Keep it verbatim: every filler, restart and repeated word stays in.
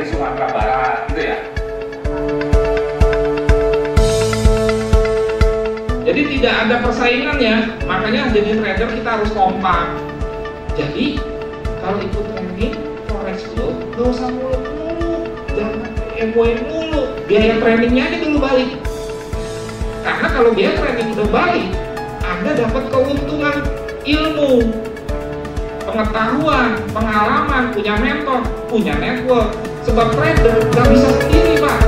dari Sumatera Barat gitu ya. Jadi tidak ada persaingannya, makanya jadi trader kita harus kompak. Jadi kalau ikut training forex lo gak usah muluk-muluk, jangan M W mulu, biaya trainingnya aja dulu balik. Karena kalau biaya training udah balik, Anda dapat keuntungan ilmu, pengetahuan, pengalaman, punya mentor, punya network. Sebab trader gak bisa sendiri, Pak.